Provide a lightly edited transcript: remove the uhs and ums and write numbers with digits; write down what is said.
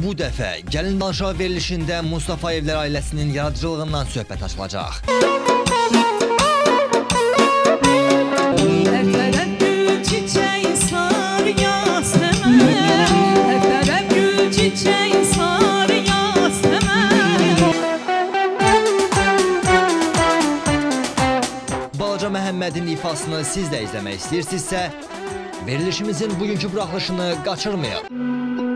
Bu dəfə Gəlin Danışaq verilişində Mustafayevlər ailəsinin yaradıcılığından söhbət açılacaq. Balaca Məhəmmədin ifasını siz də izləmək istəyirsinizsə, verilişimizin bugünkü buraxılışını qaçırmayın.